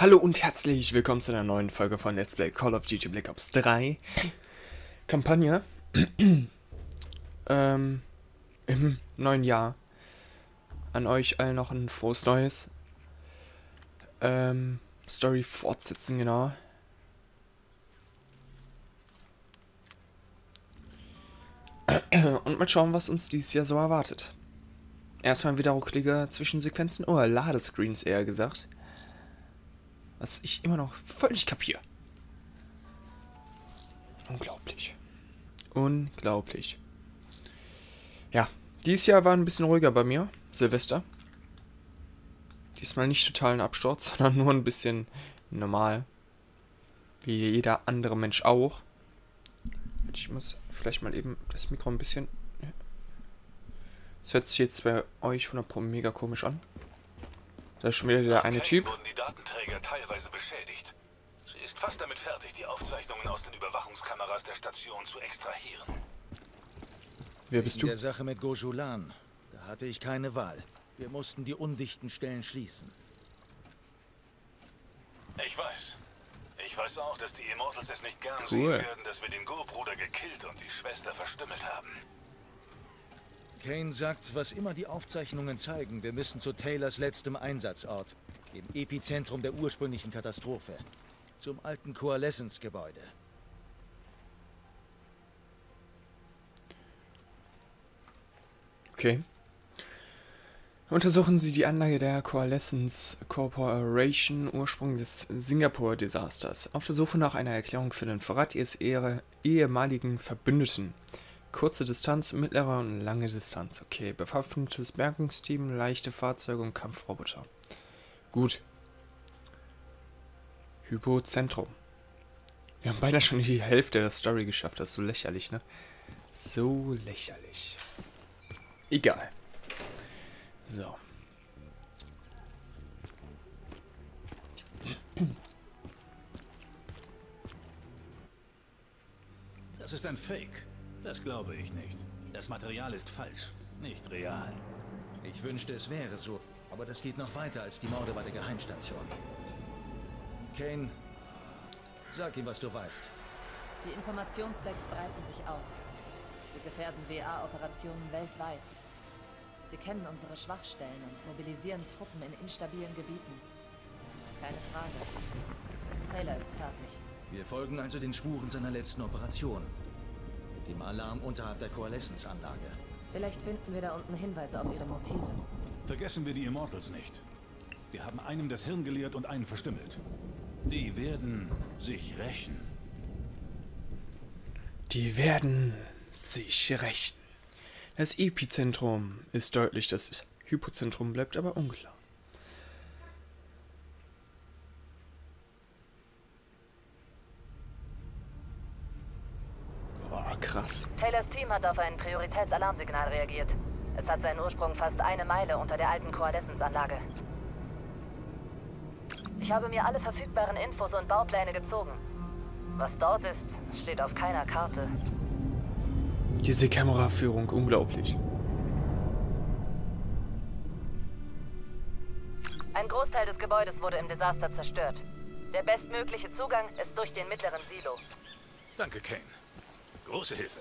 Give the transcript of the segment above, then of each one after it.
Hallo und herzlich willkommen zu einer neuen Folge von Let's Play Call of Duty Black Ops 3 Kampagne im neuen Jahr. An euch allen noch ein frohes Neues. Story fortsetzen, genau. Und mal schauen, was uns dieses Jahr so erwartet. Erstmal wieder rucklige Zwischensequenzen, Ladescreens eher gesagt. Was ich immer noch völlig kapiere. Unglaublich. Unglaublich. Ja, dieses Jahr war ein bisschen ruhiger bei mir. Silvester. Diesmal nicht total ein Absturz, sondern nur ein bisschen normal. Wie jeder andere Mensch auch. Ich muss vielleicht mal eben das Mikro ein bisschen... Das hört sich jetzt bei euch 100% mega komisch an. Da ist schon wieder der eine Typ. Wurden die Datenträger teilweise beschädigt. Sie ist fast damit fertig, die Aufzeichnungen aus den Überwachungskameras der Station zu extrahieren. Wer bist du? In der Sache mit Gojulan, da hatte ich keine Wahl. Wir mussten die undichten Stellen schließen. Ich weiß. Ich weiß auch, dass die Immortals es nicht gern Cool. sehen werden, dass wir den Go-Bruder gekillt und die Schwester verstümmelt haben. Kane sagt, was immer die Aufzeichnungen zeigen, wir müssen zu Taylors letztem Einsatzort, dem Epizentrum der ursprünglichen Katastrophe, zum alten Coalescence-Gebäude. Okay. Untersuchen Sie die Anlage der Coalescence Corporation, Ursprung des Singapur-Desasters. Auf der Suche nach einer Erklärung für den Verrat Ihres ehemaligen Verbündeten. Kurze Distanz, mittlere und lange Distanz. Okay, bewaffnetes Bergungsteam, leichte Fahrzeuge und Kampfroboter. Gut. Hypozentrum. Wir haben beinahe schon die Hälfte der Story geschafft. Das ist so lächerlich, ne? So lächerlich. Egal. So. Das ist ein Fake. Das glaube ich nicht. Das Material ist falsch, nicht real. Ich wünschte, es wäre so, aber das geht noch weiter als die Morde bei der Geheimstation. Kane, sag ihm, was du weißt. Die Informationslecks breiten sich aus. Sie gefährden WA-Operationen weltweit. Sie kennen unsere Schwachstellen und mobilisieren Truppen in instabilen Gebieten. Keine Frage. Taylor ist fertig. Wir folgen also den Spuren seiner letzten Operation. Dem Alarm unterhalb der Coalescence-Anlage. Vielleicht finden wir da unten Hinweise auf ihre Motive. Vergessen wir die Immortals nicht. Wir haben einem das Hirn geleert und einen verstümmelt. Die werden sich rächen. Die werden sich rächen. Das Epizentrum ist deutlich, das Hypozentrum bleibt aber unklar. Boah, krass. Taylors Team hat auf ein Prioritätsalarmsignal reagiert. Es hat seinen Ursprung fast eine Meile unter der alten Coalescence-Anlage. Ich habe mir alle verfügbaren Infos und Baupläne gezogen. Was dort ist, steht auf keiner Karte. Diese Kameraführung, unglaublich. Ein Großteil des Gebäudes wurde im Desaster zerstört. Der bestmögliche Zugang ist durch den mittleren Silo. Danke, Kane. Große Hilfe.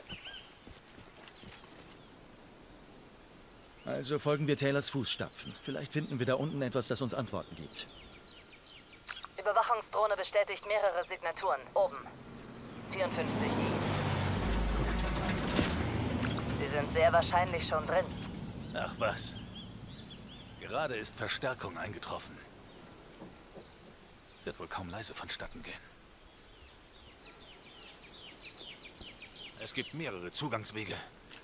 Also folgen wir Taylors Fußstapfen. Vielleicht finden wir da unten etwas, das uns Antworten gibt. Überwachungsdrohne bestätigt mehrere Signaturen. Oben. 54i. Sie sind sehr wahrscheinlich schon drin. Ach was. Gerade ist Verstärkung eingetroffen. Wird wohl kaum leise vonstatten gehen. Es gibt mehrere Zugangswege.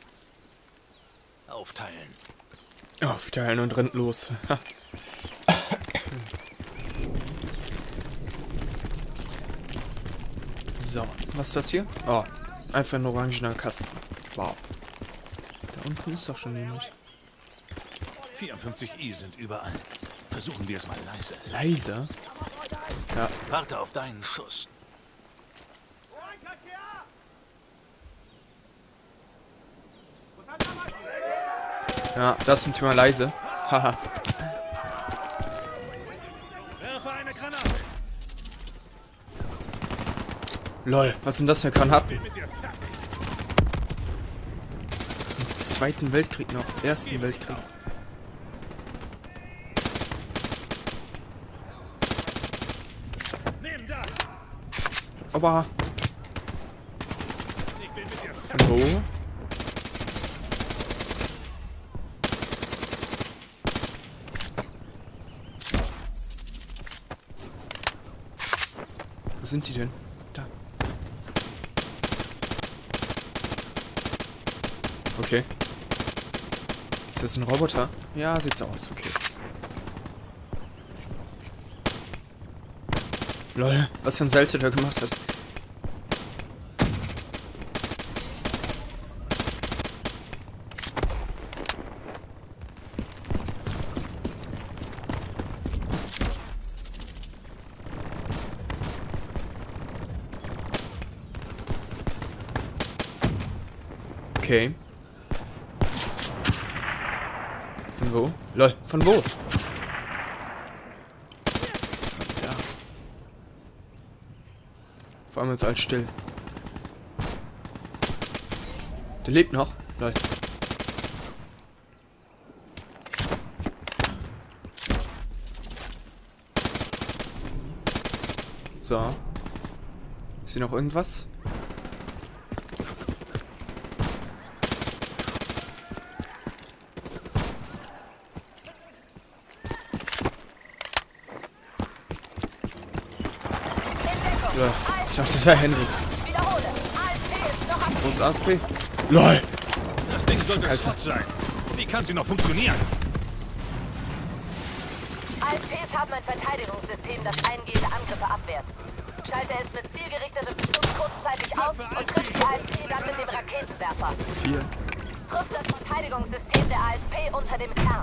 Aufteilen. Aufteilen und rennt los. So, was ist das hier? Oh, einfach ein orangener Kasten. Wow. Da unten ist doch schon jemand. 54i sind überall. Versuchen wir es mal leise. Leise? Ja, Warte auf deinen Schuss. ja, das zum Thema leise. Haha. Werfe eine eine Granate. Lol, was sind das für Granaten? Bin mit dir fertig. Das ist im Zweiten Weltkrieg noch. Ersten Weltkrieg. Nimm das. Aber Ich bin mit dir fertig. hallo? Wo sind die denn? Da. Okay. Ist das ein Roboter? Ja, sieht so aus. Okay. Lol, was für ein Selte der gemacht hat. Okay. Von wo? Lol, von wo? Ja. Vor allem jetzt alles still. Der lebt noch. Lol. So. Ist hier noch irgendwas? Ja, ich dachte, das wäre Hendrix. Wiederhole. ASP ist noch aktiv. Wo ist ASP? LOL! Das Ding sollte Alter. Schrott sein. Wie kann sie noch funktionieren? ASPs haben ein Verteidigungssystem, das eingehende Angriffe abwehrt. Schalte es mit zielgerichtetem Beschuss kurzzeitig aus und trifft die ASP dann mit dem Raketenwerfer. 4. Trifft das Verteidigungssystem der ASP unter dem Kern.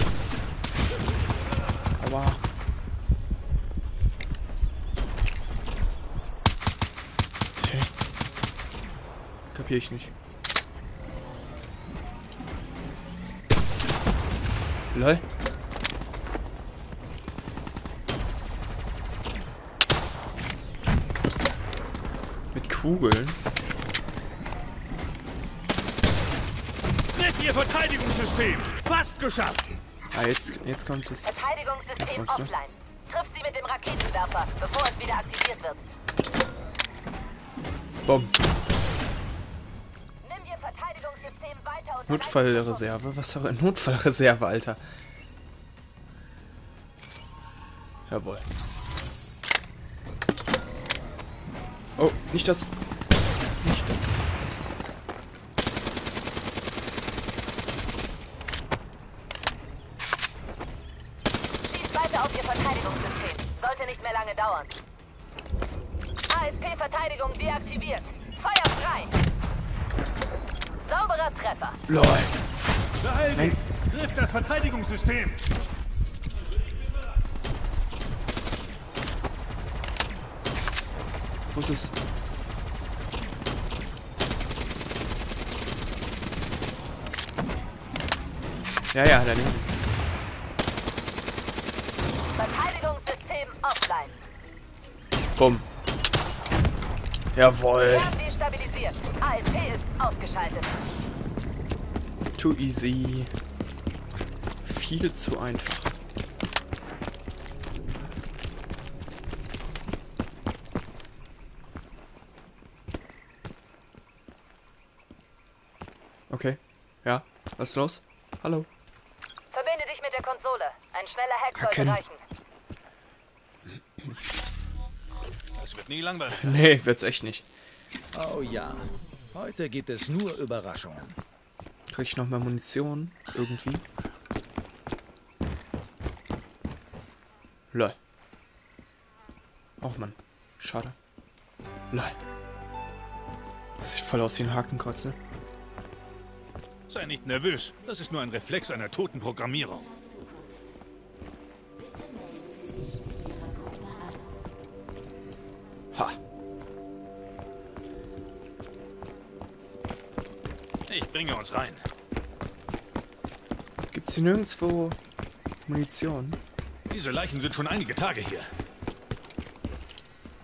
Aber. Okay. Kapier ich nicht. LOL. Mit Kugeln? Triff ihr Verteidigungssystem! Fast geschafft! Ah, jetzt kommt es. Verteidigungssystem Was meinst du? offline. Triff sie mit dem Raketenwerfer, bevor es wieder aktiviert wird. Bumm. Nimm ihr Verteidigungssystem weiter und Notfallreserve? Was für eine Notfallreserve, Alter? Jawohl. Oh, nicht das. Nicht das. Das. Schießt weiter auf ihr Verteidigungssystem. Sollte nicht mehr lange dauern. ASP-Verteidigung deaktiviert. Feuer frei. Sauberer Treffer. LOL. Beeil Nein. dich! Triff das Verteidigungssystem! Wo ist es? Ja, ja, daneben. Verteidigungssystem offline. Bumm. Jawohl. Kern destabilisiert. ASP ist ausgeschaltet. Too easy. Viel zu einfach. Okay. Ja, was ist los? Hallo. Verbinde dich mit der Konsole. Ein schneller Hack sollte Erkennen. reichen. Es wird nie langweilig. Nee, wird's echt nicht. Oh ja. Heute gibt es nur Überraschungen. Krieg ich noch mehr Munition? Irgendwie? Lol. Och man. Schade. Lol. Das sieht voll aus wie ein Hakenkreuz, ne? Sei nicht nervös. Das ist nur ein Reflex einer toten Programmierung. Ha. Ich bringe uns rein. Gibt's hier nirgendwo Munition? Diese Leichen sind schon einige Tage hier.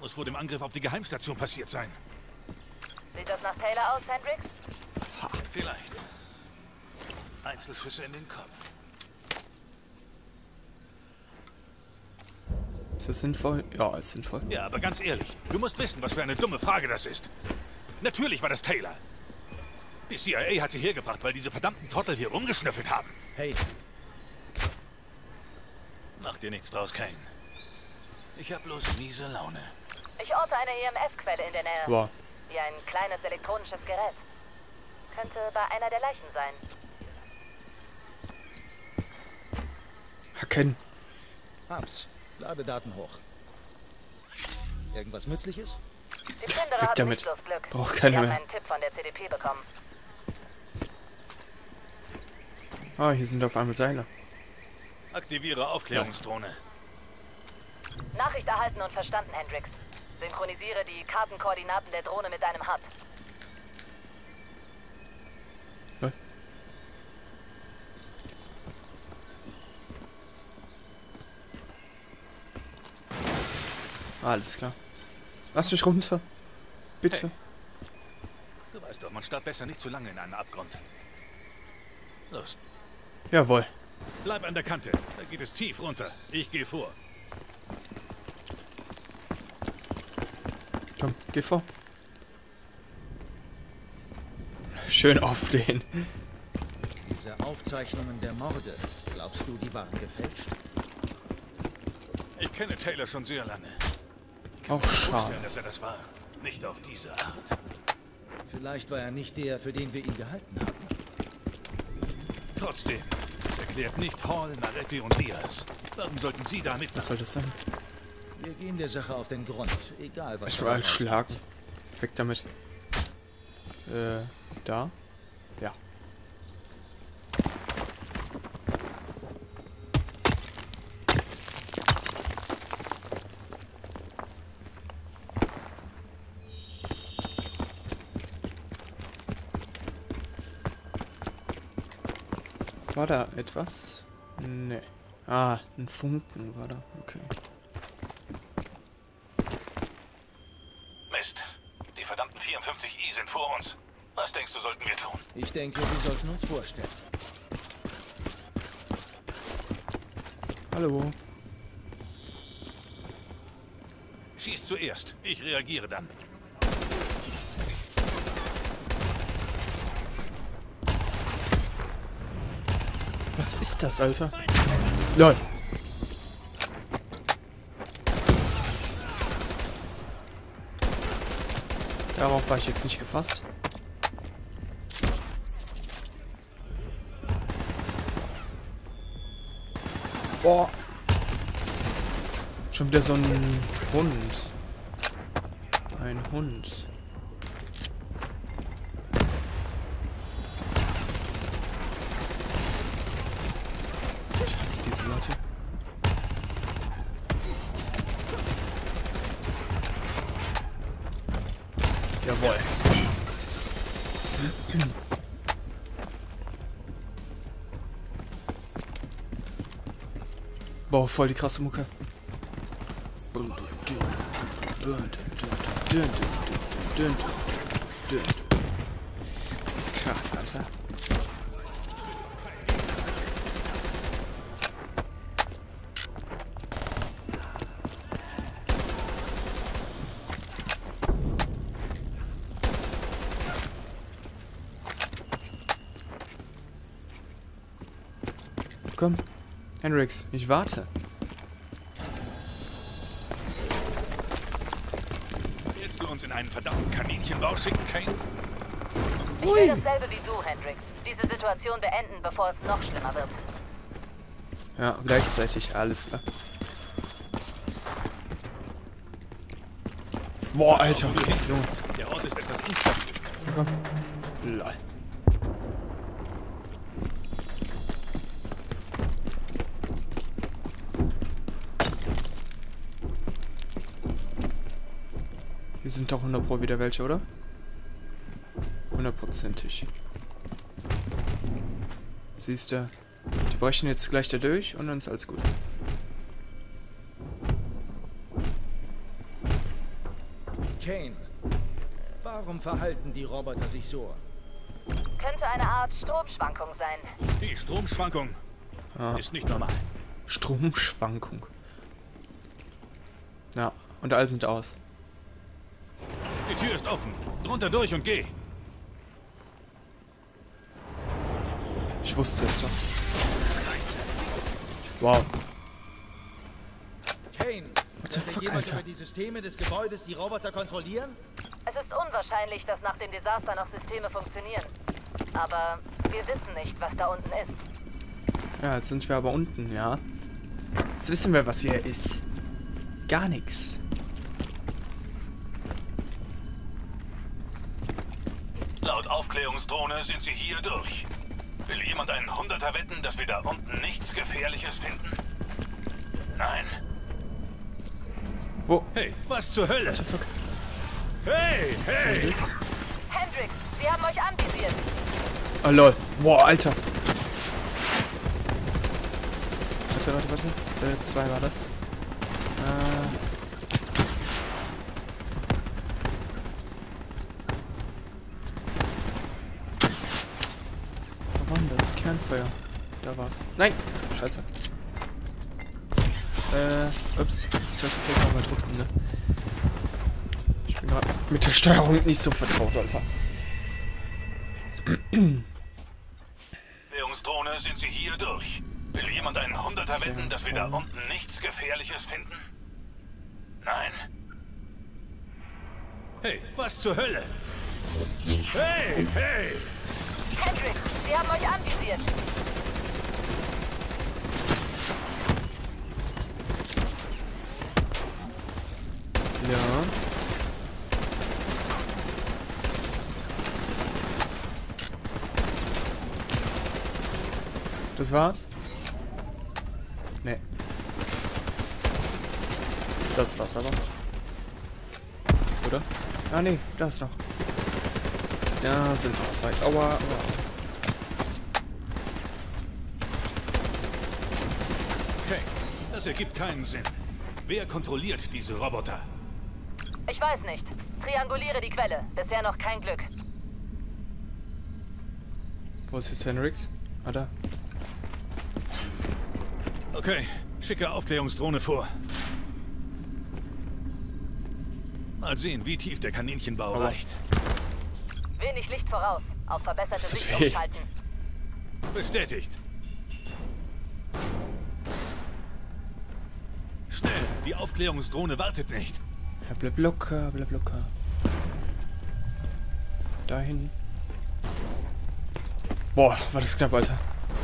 Muss vor dem Angriff auf die Geheimstation passiert sein. Sieht das nach Taylor aus, Hendricks? Vielleicht. Einzelschüsse in den Kopf. Ist das sinnvoll? Ja, ist sinnvoll. Ja, aber ganz ehrlich, du musst wissen, was für eine dumme Frage das ist. Natürlich war das Taylor. Die CIA hat sie hergebracht, weil diese verdammten Trottel hier rumgeschnüffelt haben. Hey, Mach dir nichts draus, Kane. Ich hab bloß miese Laune. Ich orte eine EMF-Quelle in der Nähe. Wow. Wie ein kleines elektronisches Gerät. Könnte bei einer der Leichen sein. Hacken. hab's. Ladedaten hoch. Irgendwas Nützliches? Die Plünderer Weg hatten damit. nicht bloß Glück. Braucht keiner Sie haben mehr. einen Tipp von der CDP bekommen. Ah, hier sind auf einmal Seile. Aktiviere Aufklärungsdrohne. Nachricht erhalten und verstanden, Hendricks. Synchronisiere die Kartenkoordinaten der Drohne mit deinem HUD. Was? Alles klar. Lass mich runter. Bitte. Hey. Du weißt doch, man starrt besser nicht zu lange in einen Abgrund. Los, Jawohl. bleib an der Kante. Da geht es tief runter. Ich gehe vor. Komm, geh vor. Schön aufstehen. Diese Aufzeichnungen der Morde, glaubst du, die waren gefälscht? Ich kenne Taylor schon sehr lange. Auch schade. Vorstellen, dass er das war. Nicht auf diese Art. Vielleicht war er nicht der, für den wir ihn gehalten haben. Trotzdem, das erklärt nicht Hall, Maretti und Diaz. Warum sollten sie da Was mitmachen? soll das sein? Wir gehen der Sache auf den Grund, egal was Ich dabei war als rauskommt. Schlag. Weg damit. Da? Ja. War da etwas? Nee. Ah, ein Funken war da. Okay. Mist. Die verdammten 54i sind vor uns. Was denkst du, sollten wir tun? Ich denke, wir sollten uns vorstellen. Hallo. Schieß zuerst. Ich reagiere dann. Was ist das, Alter? LOL. Darauf war ich jetzt nicht gefasst. Boah. Schon wieder so ein Hund. Ein Hund. Ich hasse diese Leute. Jawohl. Boah, voll die krasse Mucke. Krass, Alter. Komm, Hendricks, ich warte. Willst du uns in einen verdammten Kaninchenbau schicken, Kane? Ich will dasselbe wie du, Hendricks. Diese Situation beenden, bevor es noch schlimmer wird. Ja, gleichzeitig, alles klar. Boah, Alter. Wo du hin Jungs, musst. Der Ort ist etwas instabil. komm. Lol. Hier sind doch 100 Pro wieder welche, oder? 100%ig. Siehst du, die brechen jetzt gleich da durch und dann ist alles gut. Kane, warum verhalten die Roboter sich so? Könnte eine Art Stromschwankung sein. Die Stromschwankung ist nicht normal. Stromschwankung. Ja, und alle sind aus. Die Tür ist offen. Drunter durch und geh. Ich wusste es doch. Wow. Kane, What the könnte fuck, jemand Alter? über die Systeme des Gebäudes die Roboter kontrollieren? Es ist unwahrscheinlich, dass nach dem Desaster noch Systeme funktionieren. Aber wir wissen nicht, was da unten ist. Ja, jetzt sind wir aber unten, ja. Jetzt wissen wir, was hier ist. Gar nichts. Laut Aufklärungsdrohne sind sie hier durch. Will jemand einen Hunderter wetten, dass wir da unten nichts Gefährliches finden? Nein. Wo? Hey, was zur Hölle? What the fuck? Hey, hey! Hendrix, sie haben euch anvisiert. Oh lol. Boah, Alter. Warte. 2 war das. Wo war denn das? Kernfeuer. Da war's. Nein! Scheiße. Ups. Ich sollte vielleicht nochmal drücken, ne? Ich bin gerade mit der Steuerung nicht so vertraut, Alter. Aufklärungsdrohne, sind sie hier durch? Will jemand einen Hunderter wetten, dass wir da unten nichts Gefährliches finden? Nein. Hey, was zur Hölle? Hey, hey! Hendrix, sie haben euch anvisiert. Ja. Das war's? Nee. Das war's aber. Oder? Ah, nee, da ist noch. Da sind noch 2. Aua. Okay, das ergibt keinen Sinn. Wer kontrolliert diese Roboter? Ich weiß nicht. Trianguliere die Quelle. Bisher noch kein Glück. Wo ist jetzt Hendrix? Ah, da. Okay, schicke Aufklärungsdrohne vor. Mal sehen, wie tief der Kaninchenbau reicht. Wenig Licht voraus. Auf verbesserte Das tut Sicht weh. umschalten. Bestätigt. Schnell, die Aufklärungsdrohne wartet nicht. Ja, bleib locker, bleib locker. Dahin. Boah, war das knapp, Alter.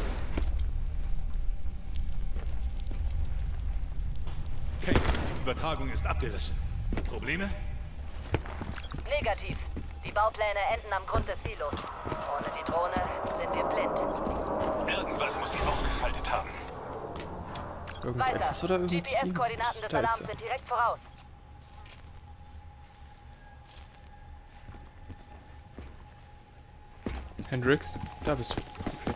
Okay, die Übertragung ist abgerissen. Probleme? Negativ. Die Baupläne enden am Grund des Silos. Ohne die Drohne sind wir blind. Irgendwas muss sie ausgeschaltet haben. Irgendetwas oder Weiter. irgendwie? GPS-Koordinaten des Da ist Alarms er. sind direkt voraus. Hendrix, da bist du. Okay.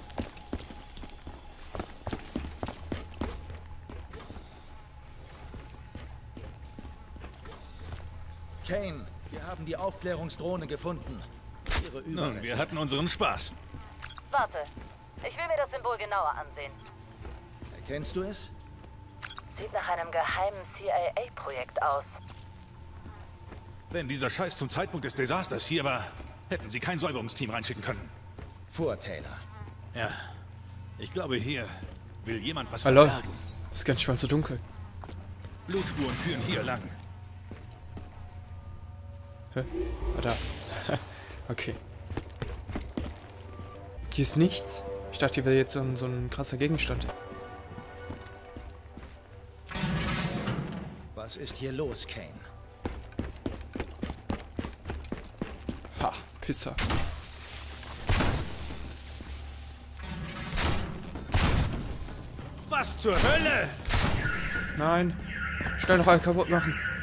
Kane, wir haben die Aufklärungsdrohne gefunden. Ihre Nun, Überreste. wir hatten unseren Spaß. Warte. Ich will mir das Symbol genauer ansehen. Erkennst du es? Sieht nach einem geheimen CIA-Projekt aus. Wenn dieser Scheiß zum Zeitpunkt des Desasters hier war, hätten sie kein Säuberungsteam reinschicken können. Vor Taylor. Ja, ich glaube, hier will jemand was Hallo. verbergen. Ist gar nicht mal so dunkel. Blutspuren führen hier lang. Hä? Ah, da. Okay. Hier ist nichts. Ich dachte, hier wäre jetzt so ein krasser Gegenstand. Was ist hier los, Kane? Ha, Pisser. Was zur Hölle? Nein. Schnell noch alle kaputt machen.